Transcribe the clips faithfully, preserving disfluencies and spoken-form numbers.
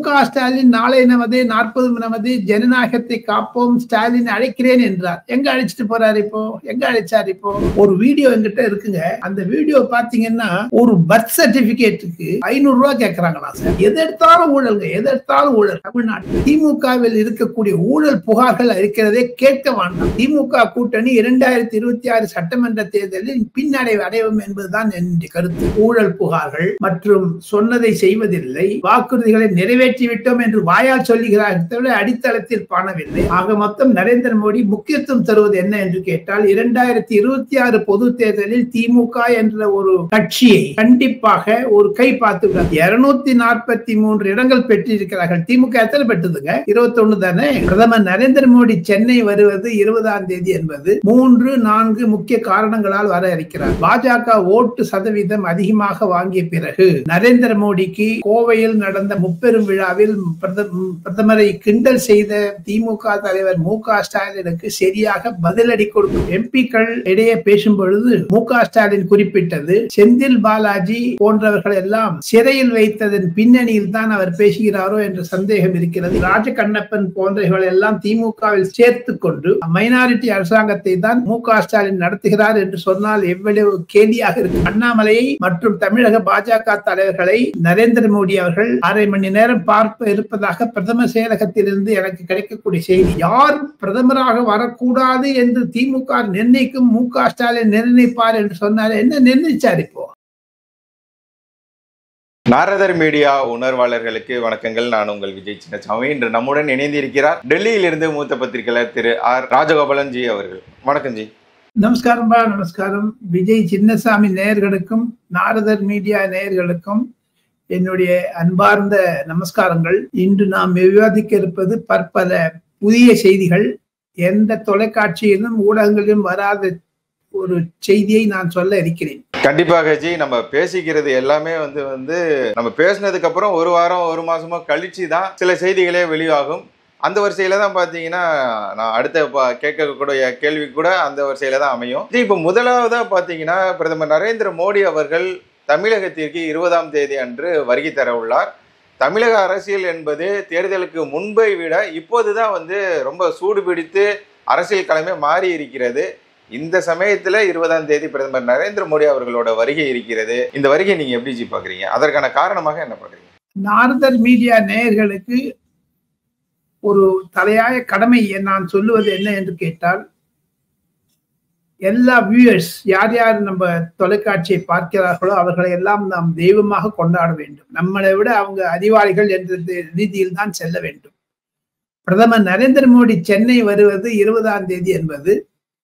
க ஸ்டாலின் நாளை நமது நாற்பது நமது ஜனநாயகத்தை காப்போம் ஸ்டாலின் அழைக்கிறேன் என்றார். எங்க அழைச்சிட்டு போறாரு இப்போ? எங்க அழைச்சாரு இப்போ? ஒரு வீடியோ என்கிட்ட இருக்குங்க. அந்த வீடியோ பாத்தீங்கன்னா ஒரு பர்த் சர்டிபிகேட்டுக்கு ஐநூறு ரூபாய் கேட்கறாங்களா சார். எது எடுத்தாலும் ஊழல்ங்க, எது எடுத்தாலும் ஊழல். தமிழ்நாட்டில் திமுகவில் இருக்கக்கூடிய ஊழல் புகார்கள் இருக்கிறதே கேட்க வேண்டாம். திமுக கூட்டணி இரண்டாயிரத்தி இருபத்தி ஆறு சட்டமன்ற தேர்தலில் பின்னடைவு அடையும் என்பதுதான் என்னுடைய கருத்து. ஊழல் புகார்கள் மற்றும் சொன்னதை செய்வதில்லை, வாக்குறுதிகளை நிறைவேற்றி விட்டோம் என்று வாயால் சொல்லுகிறார்கள், அடித்தளத்தில் காணவில்லை. ஆக மொத்தம் நரேந்திர மோடி முக்கியத்துவம் தருவது என்ன என்று கேட்டால், இரண்டாயிரத்தி இருபத்தி ஆறு பொது தேர்தலில் திமுக என்ற ஒரு கட்சியை கண்டிப்பாக ஒரு கை பார்த்து இருநூத்தி நாற்பத்தி மூன்று இடங்கள் பெற்றிருக்கிறார்கள். திமுக எத்தனை பெற்றதுங்க? இருபத்தி ஒண்ணு தானே. பிரதமர் நரேந்திர மோடி சென்னை வருவது இருபதாம் தேதி என்பது மூன்று நான்கு முக்கிய காரணங்களால் வர இருக்கிறார். பாஜக ஓட்டு சதவீதம் அதிகமாக வாங்கிய பிறகு நரேந்திர மோடிக்கு கோவையில் நடந்த முப்பெரும் விழாவில் பிரதமரை கிண்டல் செய்த திமுக தலைவர் மு க ஸ்டாலினுக்கு சரியாக பதிலடி கொடுக்கும் எம்பிக்கள் இடையே பேசும் பொழுது மு க ஸ்டாலின் குறிப்பிட்டது, செந்தில் பாலாஜி போன்றவர்கள் எல்லாம் சிறையில் வைத்ததன் பின்னணியில் தான் அவர் பேசுகிறாரோ என்ற சந்தேகம் இருக்கிறது. ராஜகண்ணப்பன் போன்றவர்கள் எல்லாம் திமுகவில் சேர்த்து கொண்டு மைனாரிட்டி அரசாங்கத்தை தான் மு க ஸ்டாலின் நடத்துகிறார் என்று சொன்னால் எவ்வளவு கேலியாக இருக்கு. அண்ணாமலையை மற்றும் தமிழக பாஜக தலைவர்களை நரேந்திர மோடி அவர்கள் அரை மணி நேரம் பார்ப்ப இருப்பதாக பிரதமர் செயலகத்திலிருந்து எனக்கு கிடைக்கக்கூடிய செய்தி. யார் பிரதமராக வரக்கூடாது என்று திமுக நிர்ணயிக்கும், மு க ஸ்டாலின் நிர்ணயிப்பார் என்று சொன்னார். என்ன நிர்ணயிச்சார் இப்போ? நாரதர் மீடியா உணர்வாளர்களுக்கு வணக்கங்கள். நான் உங்கள் விஜய் சின்னசாமி. இன்று நம்முடன் இணைந்து இருக்கிறார் டெல்லியில் இருந்து மூத்த பத்திரிகையாளர் திரு ஆர் ராஜகோபாலன் ஜி அவர்கள். வணக்கம் ஜி. நமஸ்காரம் பா. நமஸ்காரம். விஜய் சின்னசாமி நேயர்களுக்கும் நாரதர் மீடியா நேயர்களுக்கும் என்னுடைய அன்பார்ந்த நமஸ்காரங்கள். இன்று நாம் விவாதிக்க இருப்பது பற்பல புதிய செய்திகள். எந்த தொலைக்காட்சியிலும் ஊடகங்களிலும் வராத ஒரு செய்தியை நான் சொல்ல இருக்கிறேன். கண்டிப்பாக ஜி. நம்ம பேசிக்கிறது எல்லாமே வந்து வந்து நம்ம பேசினதுக்கு அப்புறம் ஒரு வாரம் ஒரு மாசமா கழிச்சு தான் சில செய்திகளே வெளியாகும். அந்த வரிசையில தான் பாத்தீங்கன்னா நான் அடுத்த கேட்கக்கூடிய கேள்வி கூட அந்த வரிசையில தான் அமையும். இப்போ முதலாவதா பாத்தீங்கன்னா பிரதமர் நரேந்திர மோடி அவர்கள் தமிழகத்திற்கு இருபதாம் தேதி அன்று வருகை தர உள்ளார். தமிழக அரசியல் என்பது தேர்தலுக்கு முன்பை விட இப்போதுதான் வந்து ரொம்ப சூடு பிடித்து அரசியல் களமே மாறி இருக்கிறது. இந்த சமயத்துல இருபதாம் தேதி பிரதமர் நரேந்திர மோடி அவர்களோட வருகை இருக்கிறது. இந்த வருகை நீங்க எப்படி ஜி பாக்குறீங்க? அதற்கான காரணமாக என்ன பாக்குறீங்க? நாரதர் மீடியா நேயர்களுக்கு ஒரு தலையாய கடமை நான் சொல்லுவது என்ன என்று கேட்டால், எல்லா வியூவர்ஸ் யார் யார் நம்ம தொலைக்காட்சியை பார்க்கிறார்களோ அவர்களை எல்லாம் நாம் தெய்வமாக கொண்டாட வேண்டும். நம்மளை விட அவங்க அறிவாளிகள் என்ற ரீதியில் தான் செல்ல வேண்டும். பிரதமர் நரேந்திர மோடி சென்னை வருவது இருபதாம் தேதி என்பது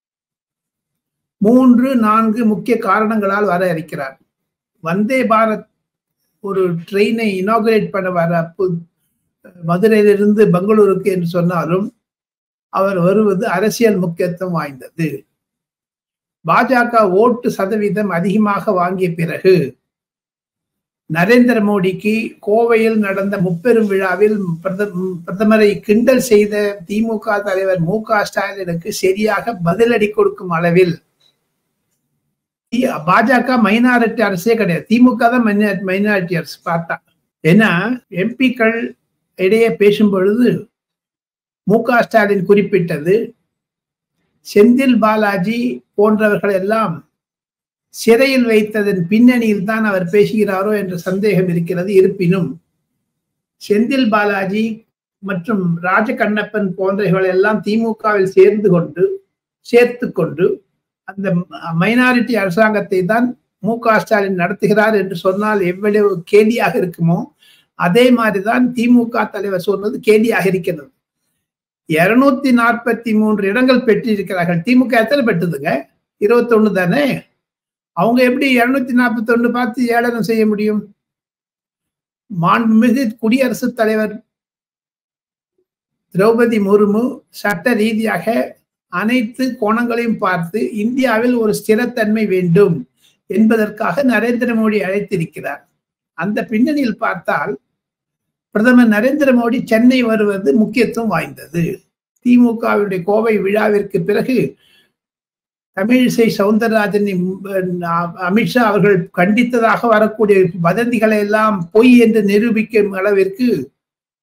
மூன்று நான்கு முக்கிய காரணங்களால் வர இருக்கிறார். வந்தே பாரத் ஒரு ட்ரெயினை இனாகுரேட் பண்ண வர மதுரையிலிருந்து பெங்களூருக்கு என்று சொன்னாலும் அவர் வருவது அரசியல் முக்கியத்துவம் வாய்ந்தது. பாஜக ஓட்டு சதவீதம் அதிகமாக வாங்கிய பிறகு நரேந்திர மோடிக்கு கோவையில் நடந்த முப்பெரும் விழாவில் பிரதமரை கிண்டல் செய்த திமுக தலைவர் மு க ஸ்டாலினுக்கு சரியாக பதிலடி கொடுக்கும் அளவில் பாஜக மைனாரிட்டி அரசே கிடையாது. திமுக தான் மைனாரிட்டி அரசு பார்த்தா. ஏன்னா எம்பிக்கள் இடையே பேசும் பொழுது மு க ஸ்டாலின் குறிப்பிட்டது, செந்தில் பாலாஜி போன்றவர்கள் எல்லாம் சிறையில் வைத்ததன் பின்னணியில் தான் அவர் பேசுகிறாரோ என்ற சந்தேகம் இருக்கிறது. இருப்பினும் செந்தில் பாலாஜி மற்றும் ராஜகண்ணப்பன் போன்றவர்கள் எல்லாம் திமுகவில் சேர்ந்து கொண்டு சேர்த்து கொண்டு அந்த மைனாரிட்டி அரசாங்கத்தை தான் மு க ஸ்டாலின் நடத்துகிறார் என்று சொன்னால் எவ்வளவு கேலியாக இருக்குமோ அதே மாதிரிதான் திமுக தலைவர் சொன்னது கேலியாக இருக்கிறது. இருநூத்தி நாற்பத்தி மூன்று இடங்கள் பெற்றிருக்கிறார்கள். திமுக எத்தனை பெற்றதுங்க? இருபத்தி ஒண்ணு தானே. அவங்க எப்படி இருநூத்தி நாற்பத்தி ஒண்ணு பார்த்து ஏளனம் செய்ய முடியும்? மாண்புமிகு குடியரசுத் தலைவர் திரௌபதி முர்மு சட்ட ரீதியாக அனைத்து கோணங்களையும் பார்த்து இந்தியாவில் ஒரு ஸ்திரத்தன்மை வேண்டும் என்பதற்காக நரேந்திர மோடி அழைத்திருக்கிறார். அந்த பின்னணியில் பார்த்தால் பிரதமர் நரேந்திர மோடி சென்னை வருவது முக்கியத்துவம் வாய்ந்தது. திமுகவுடைய கோவை விழாவிற்கு பிறகு தமிழிசை சவுந்தரராஜன் அமித்ஷா அவர்கள் கண்டித்ததாக வரக்கூடிய வதந்திகளை எல்லாம் பொய் என்று நிரூபிக்கும் அளவிற்கு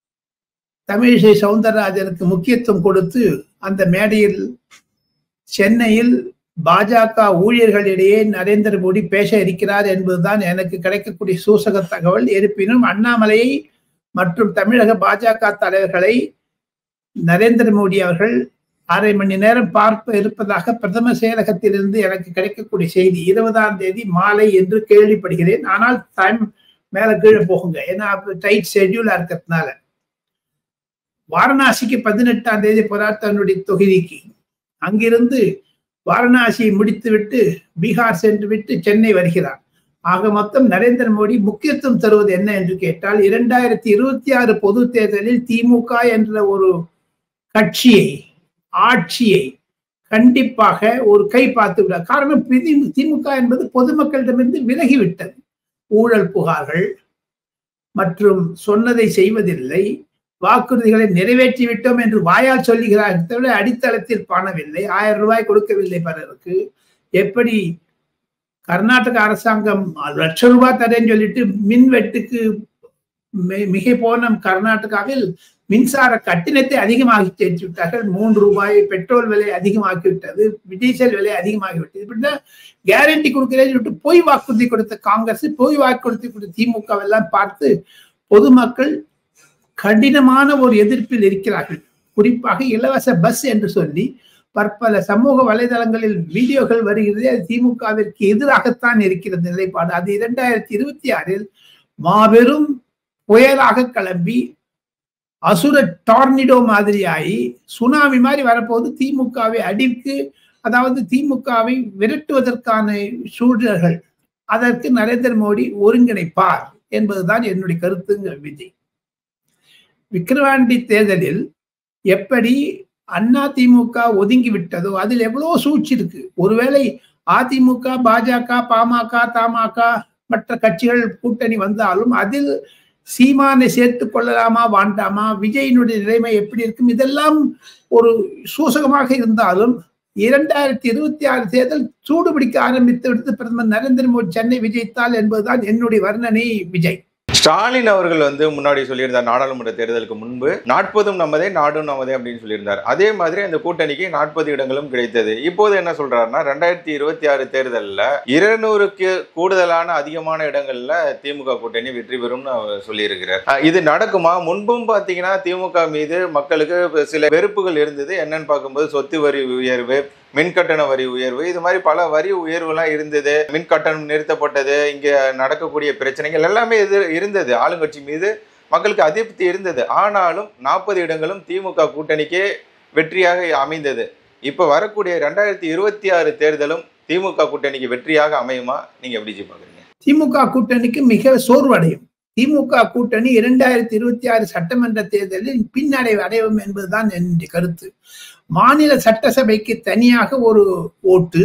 தமிழிசை சவுந்தரராஜனுக்கு முக்கியத்துவம் கொடுத்து அந்த மேடையில் சென்னையில் பாஜக ஊழியர்களிடையே நரேந்திர மோடி பேச இருக்கிறார் என்பதுதான் எனக்கு கிடைக்கக்கூடிய சூசக தகவல். இருப்பினும் அண்ணாமலையை மற்றும் தமிழக பாஜக தலைவர்களை நரேந்திர மோடி அவர்கள் அரை மணி நேரம் பார்க்க இருப்பதாக பிரதமர் செயலகத்திலிருந்து எனக்கு கிடைக்கக்கூடிய செய்தி இருபதாம் தேதி மாலை என்று கேள்விப்படுகிறேன். ஆனால் டைம் மேல கீழே போகுங்க, ஏன்னா டைட் ஷெட்யூலா இருக்கிறதுனால. வாரணாசிக்கு பதினெட்டாம் தேதி போறார் தன்னுடைய தொகுதிக்கு. அங்கிருந்து வாரணாசியை முடித்துவிட்டு பீகார் சென்று விட்டு சென்னை வருகிறார். ஆக மொத்தம் நரேந்திர மோடி முக்கியத்துவம் தருவது என்ன என்று கேட்டால், இரண்டாயிரத்தி இருபத்தி ஆறு பொது தேர்தலில் திமுக என்ற ஒரு கட்சியை ஆட்சியை கண்டிப்பாக ஒரு கை பார்த்து விட. காரணம் திமுக என்பது பொதுமக்களிடமிருந்து விலகிவிட்டது. ஊழல் புகார்கள் மற்றும் சொன்னதை செய்வதில்லை, வாக்குறுதிகளை நிறைவேற்றி விட்டோம் என்று வாயால் சொல்லுகிறார்கள் தவிர அடித்தளத்தில் பணவில்லை. ஆயிரம் ரூபாய் கொடுக்கவில்லை பலருக்கு. எப்படி கர்நாடக அரசாங்கம் லட்சம் ரூபாய் தரேன்னு சொல்லிட்டு மின்வெட்டுக்கு மிக போன கர்நாடகாவில் மின்சார கட்டணத்தை அதிகமாகி சேர்த்து விட்டார்கள். மூன்று ரூபாய் பெட்ரோல் விலை அதிகமாகிவிட்டது, டீசல் விலை அதிகமாகிவிட்டது. இப்படிதான் கேரண்டி கொடுக்கிறேன்னு சொல்லிட்டு பொய் வாக்குறுதி கொடுத்த காங்கிரஸ், பொய் வாக்குறுதி கொடுத்த திமுக எல்லாம் பார்த்து பொதுமக்கள் கடினமான ஒரு எதிர்ப்பில் இருக்கிறார்கள். குறிப்பாக இலவச பஸ் என்று சொல்லி பற்பல சமூக வலைதளங்களில் வீடியோகள் வருகிறது. அது திமுகவிற்கு எதிராகத்தான் இருக்கிறது நிலைப்பாடு. அது இரண்டாயிரத்தி இருபத்தி ஆறில் மாபெரும் புயலாக கிளம்பி அசுர டார்னிடோ மாதிரியாகி சுனாமி மாதிரி வரப்போது திமுகவை அடிக்கு, அதாவது திமுகவை விரட்டுவதற்கான சூழல்கள். அதற்கு நரேந்திர மோடி ஒருங்கிணைப்பார் என்பதுதான் என்னுடைய கருத்துங்க விஜய். விக்கிரவாண்டி தேர்தலில் எப்படி அண்ணா திமுக ஒதுங்கி விட்டதோ அதில் எவ்வளவு சூழ்ச்சி இருக்கு. ஒருவேளை அதிமுக, பாஜக, பாமக, தமாக மற்ற கட்சிகள் கூட்டணி வந்தாலும் அதில் சீமானை சேர்த்து கொள்ளலாமா வேண்டாமா, விஜயினுடைய நிலைமை எப்படி இருக்கும், இதெல்லாம் ஒரு சூசகமாக இருந்தாலும் இரண்டாயிரத்தி இருபத்தி ஆறு தேர்தல் சூடுபிடிக்க ஆரம்பித்து விடுத்து பிரதமர் நரேந்திர மோடி சென்னை விஜயித்தால் என்பதுதான் என்னுடைய வர்ணனை. விஜய் ஸ்டாலின் அவர்கள் வந்து முன்னாடி சொல்லியிருந்தார், நாடாளுமன்ற தேர்தலுக்கு முன்பு நாற்பதும் நமதே நாடும் நமதே அப்படின்னு சொல்லியிருந்தார். அதே மாதிரி அந்த கூட்டணிக்கு நாற்பது இடங்களும் கிடைத்தது. இப்போது என்ன சொல்றாருன்னா, ரெண்டாயிரத்தி இருபத்தி ஆறு தேர்தலில் இருநூறுக்கு கூடுதலான அதிகமான இடங்கள்ல திமுக கூட்டணி வெற்றி பெறும்னு அவர் சொல்லியிருக்கிறார். இது நடக்குமா? முன்பும் பாத்தீங்கன்னா திமுக மீது மக்களுக்கு சில வெறுப்புகள் இருந்தது. என்னன்னு பார்க்கும்போது சொத்து வரி உயர்வு, மின்கட்டண வரி உயர்வு, இது மாதிரி பல வரி உயர்வுலாம் இருந்தது. மின் கட்டணம் நிறுத்தப்பட்டது, இங்க நடக்கக்கூடிய பிரச்சனைகள் எல்லாமே இது இருந்தது. ஆளுங்கட்சி மீது மக்களுக்கு அதிருப்தி இருந்தது. ஆனாலும் நாற்பது இடங்களும் திமுக கூட்டணிக்கே வெற்றியாக அமைந்தது. இப்ப வரக்கூடிய ரெண்டாயிரத்தி இருபத்தி ஆறு தேர்தலும் திமுக கூட்டணிக்கு வெற்றியாக அமையுமா? நீங்க எப்படி பாக்குறீங்க? திமுக கூட்டணிக்கு மிக சோர்வடையும். திமுக கூட்டணி இரண்டாயிரத்தி இருபத்தி ஆறு சட்டமன்ற தேர்தலில் பின்னடைவு அடையும் என்பதுதான் என்னுடைய கருத்து. மாநில சட்டசபைக்கு தனியாக ஒரு ஓட்டு,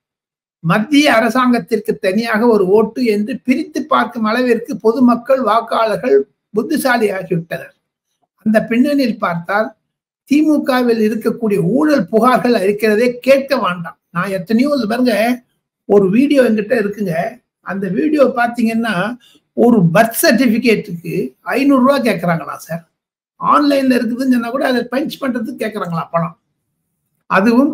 மத்திய அரசாங்கத்திற்கு தனியாக ஒரு ஓட்டு என்று பிரித்து பார்க்கும் அளவிற்கு பொதுமக்கள் வாக்காளர்கள் புத்திசாலி ஆகிவிட்டனர். அந்த பின்னணியில் பார்த்தால் திமுகவில் இருக்கக்கூடிய ஊழல் புகார்கள் இருக்கிறதே கேட்க வேண்டாம். நான் எத்தனையோ பாருங்க, ஒரு வீடியோ என்கிட்ட இருக்குங்க. அந்த வீடியோ பார்த்தீங்கன்னா ஒரு பர்த் சர்டிபிகேட்டுக்கு ஐநூறு ரூபாய் கேட்கறாங்களா சார். ஆன்லைன்ல இருக்குதுன்னு சொன்னா கூட அதை பஞ்ச் பண்றதுக்கு கேட்கறாங்களா பணம். அதுவும்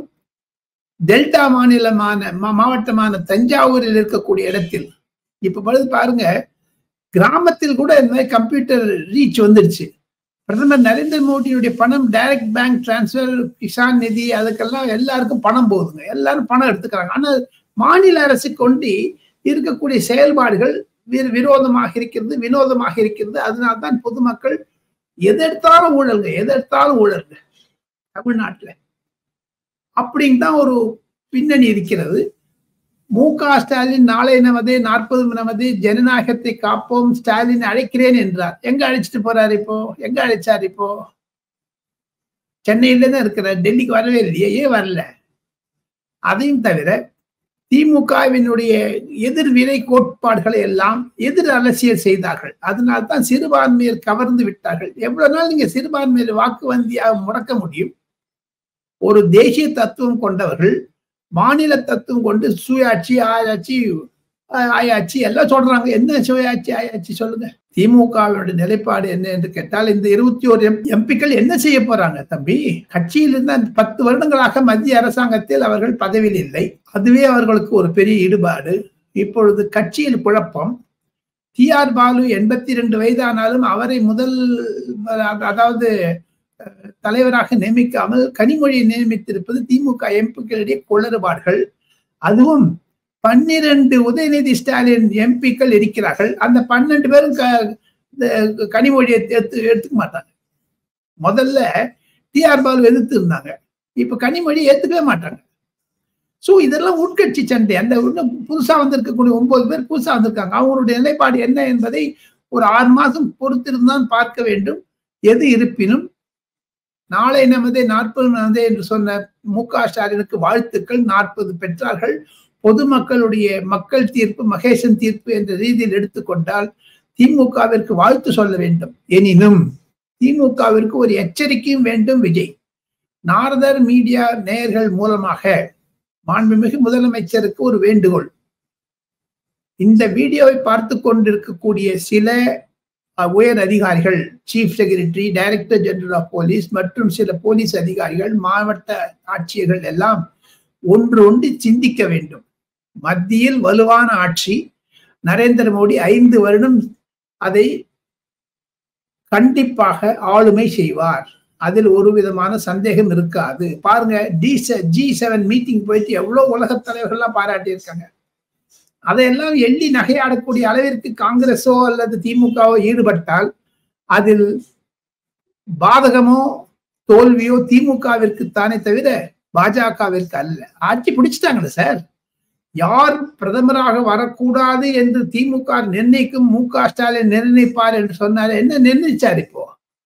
டெல்டா மாநிலமான மாவட்டமான தஞ்சாவூரில் இருக்கக்கூடிய இடத்தில். இப்ப பழுது பாருங்க, கிராமத்தில் கூட இந்த மாதிரி கம்ப்யூட்டர் ரீச் வந்துடுச்சு. பிரதமர் நரேந்திர மோடியுடைய பணம் டைரக்ட் பேங்க் டிரான்ஸ்பர், கிசான் நிதி, அதுக்கெல்லாம் எல்லாருக்கும் பணம் போகுதுங்க. எல்லாரும் பணம் எடுத்துக்கிறாங்க. ஆனால் மாநில அரசு கொண்டு இருக்கக்கூடிய செயல்பாடுகள் விரோதமாக இருக்கிறது, வினோதமாக இருக்கிறது. அதனால்தான் பொதுமக்கள் எதெடுத்தாலும் ஊழல்ங்க, எதெடுத்தாலும் ஊழல்ங்க தமிழ்நாட்டில். அப்படின்னு தான் ஒரு பின்னணி இருக்கிறது. மு க ஸ்டாலின் நாளை நமதே நாற்பது நமதே ஜனநாயகத்தை காப்போம் ஸ்டாலின் அழைக்கிறேன் என்றார். எங்க அழைச்சிட்டு போறாரு இப்போ? எங்க அழைச்சார் இப்போ? சென்னையில தான் இருக்கிறார், டெல்லிக்கு வரவே இல்லையே. ஏன் வரல? அதையும் தவிர திமுகவினுடைய எதிர்வினை கோட்பாடுகளை எல்லாம் எதிர் அரசியல் செய்தார்கள். அதனால்தான் சிறுபான்மையர் கவர்ந்து விட்டார்கள். எவ்வளவு நாள் நீங்க சிறுபான்மையர் வாக்கு வங்கியாக முடக்க முடியும்? ஒரு தேசிய தத்துவம் கொண்டவர்கள் மாநில தத்துவம் கொண்டு சுயாட்சி, ஆராய்ச்சி, ஆயாச்சு எல்லாம் சொல்றாங்க. என்ன சுவையாச்சு ஆயாச்சு சொல்லுங்க. திமுகவினுடைய நிலைப்பாடு என்ன என்று கேட்டால், இந்த இருபத்தி ஒரு எம்பிக்கள் என்ன செய்ய போறாங்க தம்பி? கட்சியில் இருந்த பத்து வருடங்களாக மத்திய அரசாங்கத்தில் அவர்கள் பதவியில் இல்லை. அதுவே அவர்களுக்கு ஒரு பெரிய ஈடுபாடு. இப்பொழுது கட்சியில் குழப்பம். டி ஆர் பாலு எண்பத்தி இரண்டு வயதானாலும் அவரை முதல் அதாவது தலைவராக நியமிக்காமல் கனிமொழியை நியமித்திருப்பது திமுக எம்பிக்களிடையே குளறுபாடுகள். அதுவும் பன்னிரண்டு உதயநிதி ஸ்டாலின் எம்பிக்கள் இருக்கிறார்கள். அந்த பன்னெண்டு பேரும் கனிமொழியை எடுத்து எடுத்துக்க மாட்டாங்க. முதல்ல டி ஆர் பாலு எதிர்த்து இருந்தாங்க, இப்ப கனிமொழி ஏத்துக்கவே மாட்டாங்க. சோ இதெல்லாம் உட்கட்சி சண்டை. அந்த புதுசா வந்திருக்கக்கூடிய ஒன்பது பேர் புதுசா வந்திருக்காங்க. அவங்களுடைய நிலைப்பாடு என்ன என்பதை ஒரு ஆறு மாசம் பொறுத்திருந்தான் பார்க்க வேண்டும். எது இருப்பினும் நாளை நமதே நாற்பது நமதே என்று சொன்ன மு க ஸ்டாலினுக்கு வாழ்த்துக்கள். நாற்பது பெற்றார்கள். பொதுமக்களுடைய மக்கள் தீர்ப்பு, மகேசன் தீர்ப்பு என்ற ரீதியில் எடுத்துக்கொண்டால் திமுகவிற்கு வாழ்த்து சொல்ல வேண்டும். எனினும் திமுகவிற்கு ஒரு எச்சரிக்கையும் வேண்டும். விஜய், நாரதர் மீடியா நேயர்கள் மூலமாக மாண்புமிகு முதலமைச்சருக்கு ஒரு வேண்டுகோள். இந்த வீடியோவை பார்த்து கொண்டிருக்கக்கூடிய சில உயர் அதிகாரிகள், chief secretary, director general of police மற்றும் சில போலீஸ் அதிகாரிகள், மாவட்ட ஆட்சியர்கள் எல்லாம் ஒன்று ஒன்று சிந்திக்க வேண்டும். மத்தியில் வலுவான ஆட்சி, நரேந்திர மோடி ஐந்து வருடம் அதை கண்டிப்பாக ஆளுமை செய்வார். அதில் ஒரு விதமான சந்தேகம் இருக்காது. பாருங்க, டி ஜி செவன் மீட்டிங் போயிட்டு எவ்வளவு உலக தலைவர்கள்லாம் பாராட்டி இருக்காங்க. அதையெல்லாம் எள்ளி நகையாடக்கூடிய அளவிற்கு காங்கிரஸோ அல்லது திமுகவோ ஈடுபட்டால் அதில் பாதகமோ தோல்வியோ திமுகவிற்கு தானே தவிர பாஜகவிற்கு அல்ல. ஆட்சி பிடிச்சிட்டாங்களே சார். யார் பிரதமராக வரக்கூடாது என்று திமுக நிர்ணயிக்கும், மு க ஸ்டாலின் நிர்ணயிப்பார் என்று சொன்னாரு. என்ன நிர்ணயிச்சார்? இப்போ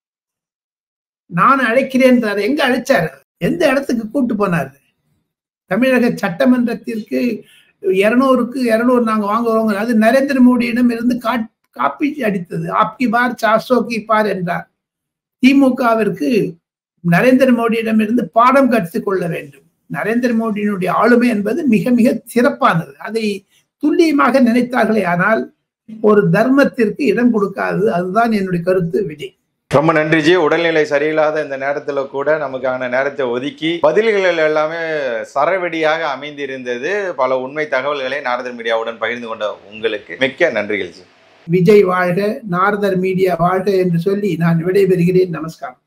நான் அழைக்கிறேன். எங்க அழைச்சாரு? எந்த இடத்துக்கு கூட்டு போனாரு? தமிழக சட்டமன்றத்திற்கு இருநூறுக்கு இருநூறு நாங்க வாங்குறோங்க. அது நரேந்திர மோடியிடம் இருந்து காப்பி அடித்தது. ஆப்கி பார் சார்சோ கி பார் என்றார். திமுகவிற்கு நரேந்திர மோடியிடம் இருந்து பாடம் கற்றுக்கொள்ள வேண்டும். நரேந்திர மோடியினுடைய ஆளுமை என்பது மிக மிக சிறப்பானது. அதை துல்லியமாக நினைத்தார்களே ஆனால் ஒரு தர்மத்திற்கு இடம் கொடுக்காது. அதுதான் என்னுடைய கருத்து. விஜய், ரொம்ப நன்றிஜி. உடல்நிலை சரியில்லாத இந்த நேரத்துல கூட நமக்கான நேரத்தை ஒதுக்கி பதில்கள் எல்லாமே சரவெடியாக அமைந்திருந்தது. பல உண்மை தகவல்களை நாரதர் மீடியாவுடன் பகிர்ந்து கொண்ட உங்களுக்கு மிக்க நன்றிகள் ஜி. விஜய் வாழ்க, நாரதர் மீடியா வாழ்க என்று சொல்லி நான் விடைபெறுகிறேன். நமஸ்காரம்.